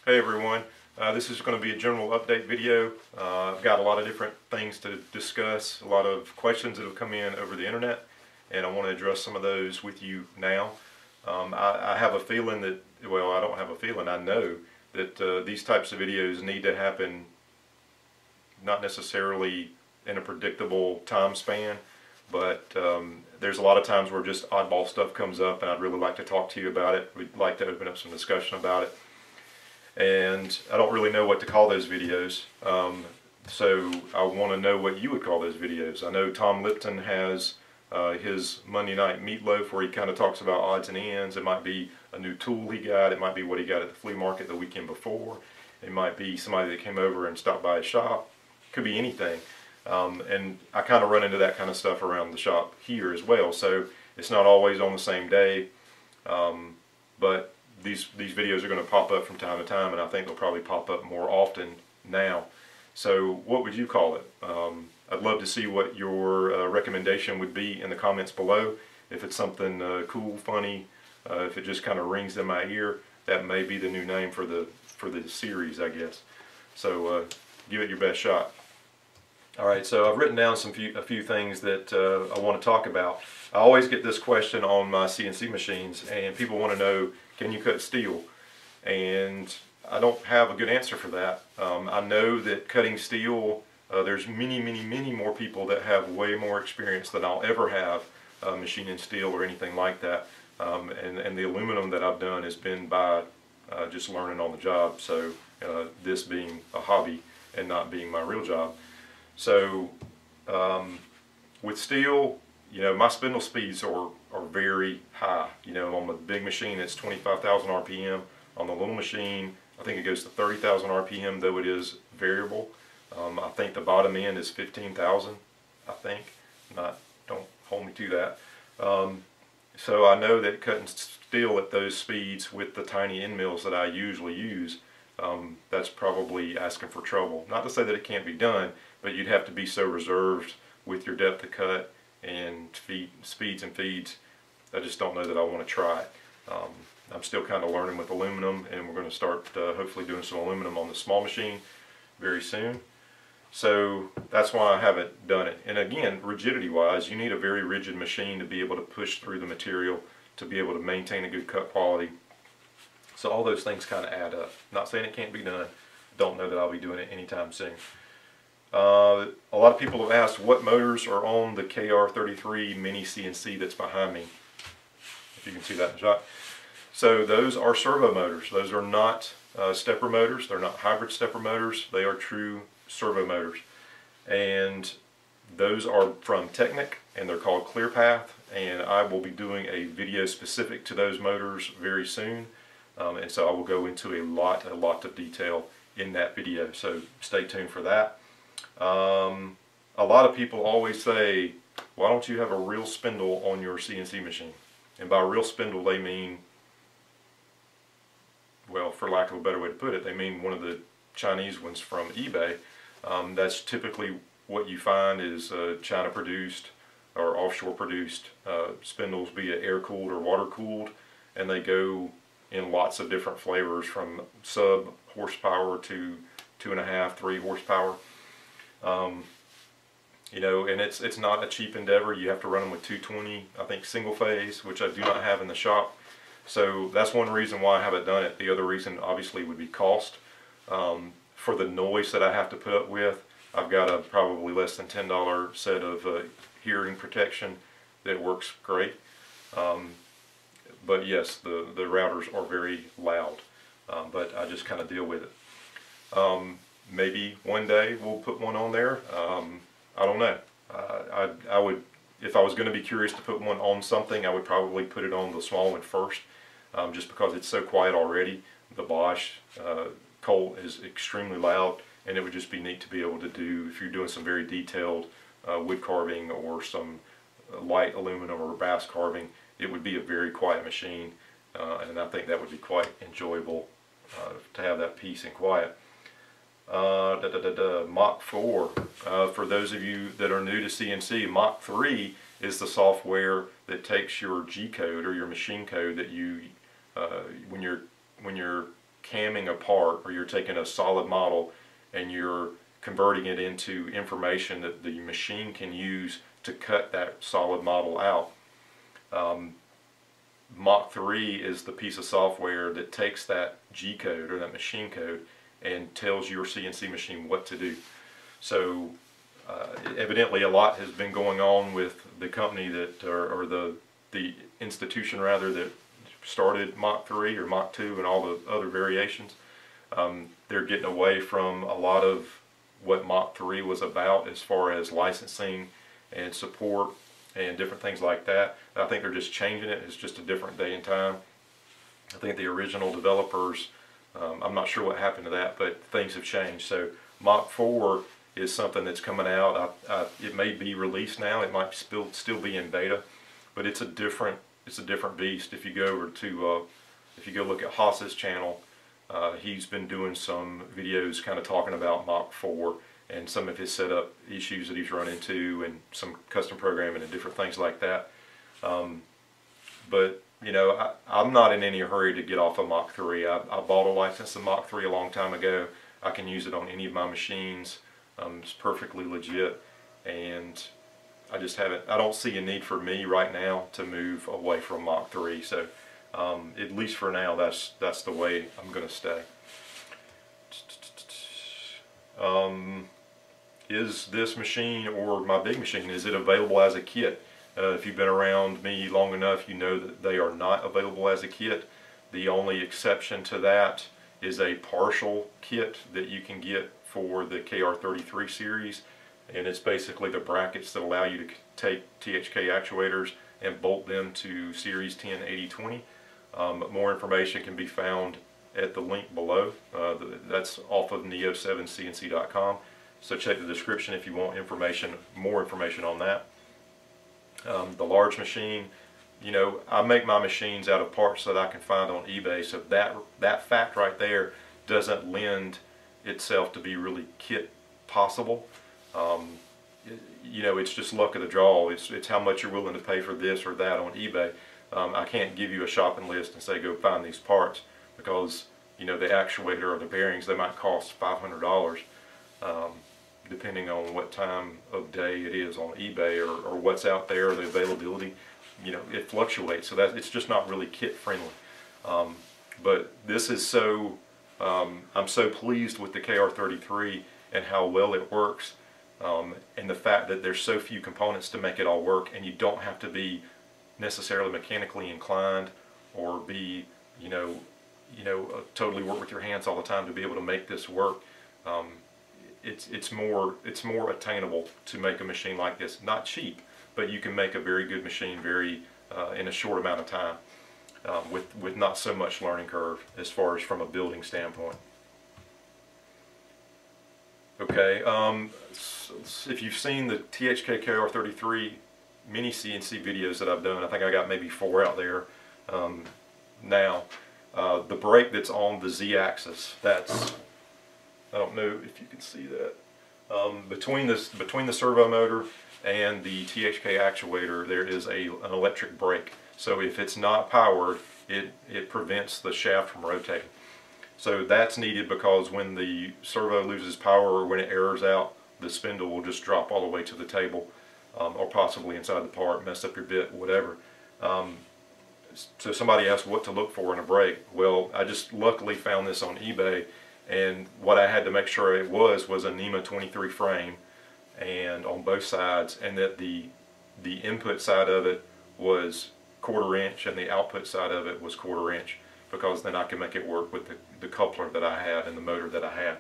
Hey everyone, this is going to be a general update video. I've got a lot of different things to discuss, a lot of questions that have come in over the internet, and I want to address some of those with you now. I have a feeling that, well, I don't have a feeling, I know that these types of videos need to happen not necessarily in a predictable time span, but there's a lot of times where just oddball stuff comes up and I'd really like to talk to you about it. We'd like to open up some discussion about it. And I don't really know what to call those videos, so I want to know what you would call those videos. I know Tom Lipton has his Monday Night Meatloaf where he kind of talks about odds and ends. It might be a new tool he got, it might be what he got at the flea market the weekend before, it might be somebody that came over and stopped by his shop, it could be anything. And I kind of run into that kind of stuff around the shop here as well, so it's not always on the same day, but these videos are going to pop up from time to time, and I think they'll probably pop up more often now. So what would you call it? I'd love to see what your recommendation would be in the comments below. If it's something cool, funny, if it just kind of rings in my ear, that may be the new name for the series, I guess. So give it your best shot. Alright, so I've written down a few things that I want to talk about. I always get this question on my CNC machines, and people want to know, can you cut steel? And I don't have a good answer for that. I know that cutting steel, there's many more people that have way more experience than I'll ever have machining steel or anything like that. And the aluminum that I've done has been by just learning on the job, so this being a hobby and not being my real job. So with steel, you know, my spindle speeds are very high. You know, on the big machine it's 25,000 RPM. On the little machine I think it goes to 30,000 RPM, though it is variable. I think the bottom end is 15,000, I think. Don't hold me to that. So I know that cutting steel at those speeds with the tiny end mills that I usually use, that's probably asking for trouble. Not to say that it can't be done, but you'd have to be so reserved with your depth of cut and speeds and feeds. I just don't know that I want to try it. I'm still kind of learning with aluminum, and we're going to start hopefully doing some aluminum on the small machine very soon. So that's why I haven't done it. And again, rigidity wise, you need a very rigid machine to be able to push through the material, to be able to maintain a good cut quality. So all those things kind of add up. Not saying it can't be done. Don't know that I'll be doing it anytime soon. A lot of people have asked what motors are on the KR33 mini CNC that's behind me. If you can see that in the shot. So those are servo motors. Those are not stepper motors. They're not hybrid stepper motors. They are true servo motors. And those are from Technic, and they're called ClearPath. And I will be doing a video specific to those motors very soon. And so I will go into a lot of detail in that video. So stay tuned for that. A lot of people always say, why don't you have a real spindle on your CNC machine? And by real spindle they mean, well, for lack of a better way to put it, they mean one of the Chinese ones from eBay. That's typically what you find is China produced or offshore produced spindles, be it air cooled or water cooled, and they go in lots of different flavors from sub horsepower to 2.5, 3 horsepower. You know, and it's not a cheap endeavor. You have to run them with 220, I think, single phase, which I do not have in the shop. So that's one reason why I haven't done it. The other reason obviously would be cost. For the noise that I have to put up with, I've got a probably less than $10 set of hearing protection that works great. But yes, the routers are very loud, but I just kind of deal with it. Maybe one day we'll put one on there. I don't know. I would, if I was going to be curious to put one on something, I would probably put it on the small one first, just because it's so quiet already. The Bosch Colt is extremely loud, and it would just be neat to be able to do, if you're doing some very detailed wood carving or some light aluminum or brass carving, it would be a very quiet machine, and I think that would be quite enjoyable to have that peace and quiet. Mach 4. For those of you that are new to CNC, Mach 3 is the software that takes your G code or your machine code that you, when you're camming a part, or you're taking a solid model and you're converting it into information that the machine can use to cut that solid model out. Mach 3 is the piece of software that takes that G code or that machine code and tells your CNC machine what to do. So evidently a lot has been going on with the company that, or the institution rather, that started Mach 3 or Mach 2 and all the other variations. They're getting away from a lot of what Mach 3 was about as far as licensing and support and different things like that. I think they're just changing it. It's just a different day and time. I think the original developers, I'm not sure what happened to that, but things have changed. So Mach 4 is something that's coming out. It may be released now. It might still be in beta, but it's a different beast. If you go over to if you go look at Haas's channel, he's been doing some videos kind of talking about Mach 4 and some of his setup issues that he's run into and some custom programming and different things like that. But you know, I'm not in any hurry to get off of Mach 3. I bought a license of Mach 3 a long time ago. I can use it on any of my machines. It's perfectly legit, and I don't see a need for me right now to move away from Mach 3. So at least for now, that's the way I'm going to stay. Is this machine, or my big machine, is it available as a kit? If you've been around me long enough, you know that they are not available as a kit. The only exception to that is a partial kit that you can get for the KR33 series, and it's basically the brackets that allow you to take THK actuators and bolt them to series 1080/20. More information can be found at the link below. That's off of neo7cnc.com. So check the description if you want more information on that. The large machine, you know, I make my machines out of parts that I can find on eBay, so that fact right there doesn't lend itself to be really kit possible. You know, it's just luck of the draw. It's how much you're willing to pay for this or that on eBay. I can't give you a shopping list and say go find these parts, because you know, the actuator or the bearings, they might cost $500. Depending on what time of day it is on eBay or what's out there, the availability, you know, it fluctuates. So that it's just not really kit friendly. But this is so, I'm so pleased with the KR33 and how well it works, and the fact that there's so few components to make it all work, and you don't have to be necessarily mechanically inclined or be, totally work with your hands all the time to be able to make this work. It's more attainable to make a machine like this. Not cheap, but you can make a very good machine in a short amount of time, with not so much learning curve as far as from a building standpoint. Okay, if you've seen the THK KR33 mini CNC videos that I've done, I think I got maybe 4 out there now. The brake that's on the Z-axis, that's, I don't know if you can see that, between the servo motor and the THK actuator, there is an electric brake. So if it's not powered, it prevents the shaft from rotating. So that's needed because when the servo loses power or when it errors out, the spindle will just drop all the way to the table, or possibly inside the part, mess up your bit, whatever. So somebody asked what to look for in a brake. Well, I just luckily found this on eBay, and what I had to make sure it was a NEMA 23 frame, and on both sides, and that the input side of it was 1/4 inch and the output side of it was 1/4 inch, because then I can make it work with the coupler that I had and the motor that I had.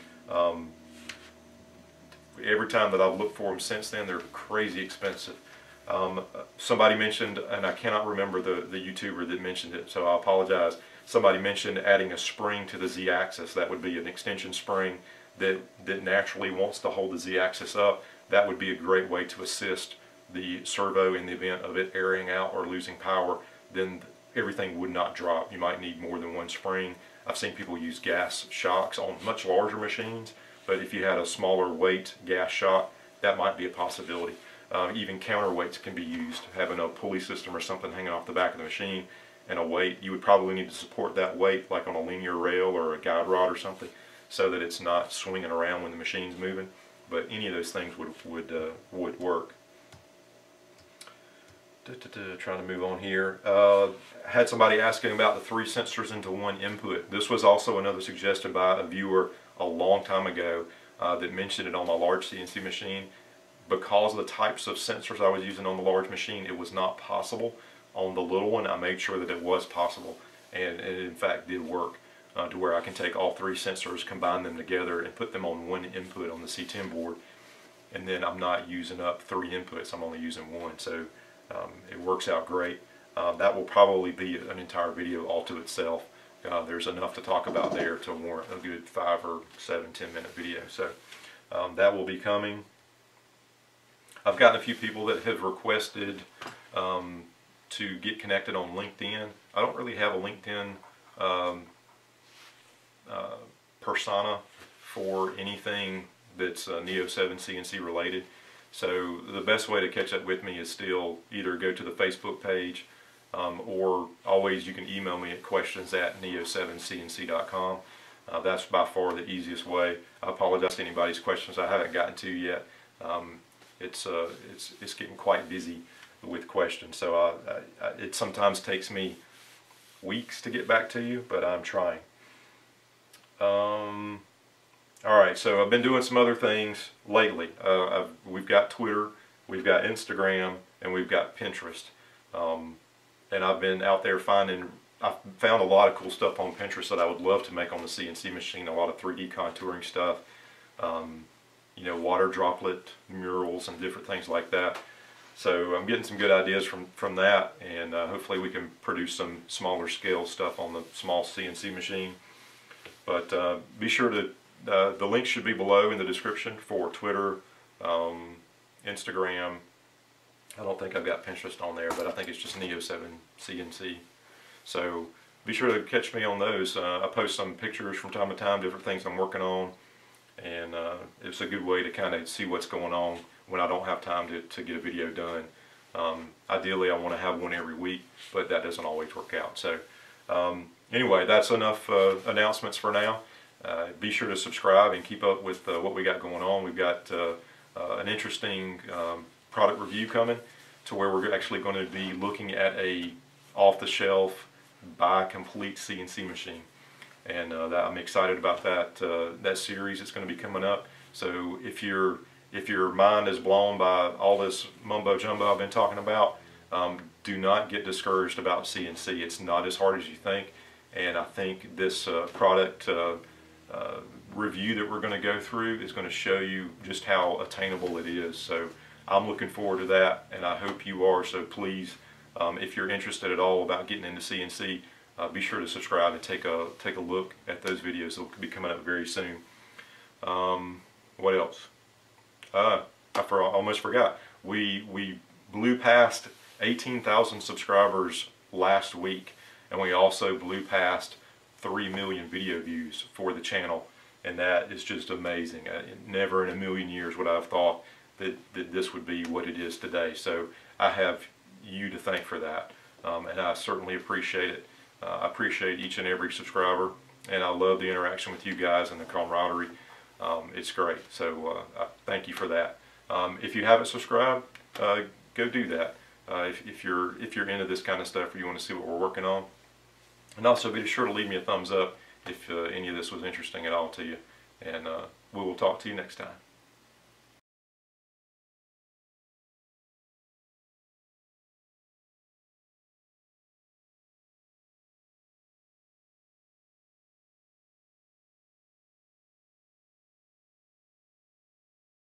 Every time that I've looked for them since then, they're crazy expensive. Somebody mentioned, and I cannot remember the YouTuber that mentioned it, so I apologize. Somebody mentioned adding a spring to the Z-axis. That would be an extension spring that naturally wants to hold the Z-axis up. That would be a great way to assist the servo in the event of it airing out or losing power. Then everything would not drop. You might need more than one spring. I've seen people use gas shocks on much larger machines, but if you had a smaller weight gas shock, that might be a possibility. Even counterweights can be used, having a pulley system or something hanging off the back of the machine, and a weight, you would probably need to support that weight like on a linear rail or a guide rod or something, so that it's not swinging around when the machine's moving. But any of those things would work. Trying to move on here. Had somebody asking about the 3 sensors into 1 input. This was also another suggested by a viewer a long time ago that mentioned it on my large CNC machine. Because of the types of sensors I was using on the large machine, it was not possible. On the little one, I made sure that it was possible, and it in fact did work to where I can take all 3 sensors, combine them together, and put them on 1 input on the C10 board, and then I'm not using up 3 inputs, I'm only using 1, so it works out great. That will probably be an entire video all to itself. There's enough to talk about there to warrant a good 5 or 7, 10-minute video, so that will be coming. I've gotten a few people that have requested to get connected on LinkedIn. I don't really have a LinkedIn persona for anything that's Neo 7 CNC related. So the best way to catch up with me is still either go to the Facebook page or always you can email me at questions@neo7cnc.com. That's by far the easiest way. I apologize to anybody's questions I haven't gotten to yet. It's getting quite busy with questions, so it sometimes takes me weeks to get back to you, but I'm trying. Alright, so I've been doing some other things lately. We've got Twitter, we've got Instagram, and we've got Pinterest. And I've been out there I've found a lot of cool stuff on Pinterest that I would love to make on the CNC machine, a lot of 3D contouring stuff. You know, water droplet murals and different things like that. So I'm getting some good ideas from that, and hopefully we can produce some smaller scale stuff on the small CNC machine. But be sure to, the link should be below in the description for Twitter, Instagram. I don't think I've got Pinterest on there, but I think it's just Neo 7 CNC. So be sure to catch me on those. I post some pictures from time to time, different things I'm working on. And it's a good way to kind of see what's going on when I don't have time to get a video done. Ideally I want to have one every week, but that doesn't always work out. So anyway, that's enough announcements for now. Be sure to subscribe and keep up with what we got going on. We've got an interesting product review coming to where we're actually going to be looking at a off-the-shelf buy complete CNC machine. And I'm excited about that series that's going to be coming up. So if your mind is blown by all this mumbo jumbo I've been talking about, do not get discouraged about CNC. It's not as hard as you think, and I think this product review that we're going to go through is going to show you just how attainable it is. So I'm looking forward to that, and I hope you are. So please, if you're interested at all about getting into CNC, be sure to subscribe and take a look at those videos. They'll be coming up very soon. What else? I almost forgot. We blew past 18,000 subscribers last week, and we also blew past 3 million video views for the channel, and that is just amazing. Never in a million years would I have thought that this would be what it is today. So I have you to thank for that, and I certainly appreciate it. I appreciate each and every subscriber, and I love the interaction with you guys and the camaraderie. It's great, so I thank you for that. If you haven't subscribed, go do that. If you're into this kind of stuff, or you want to see what we're working on, and also be sure to leave me a thumbs up if any of this was interesting at all to you. And we will talk to you next time.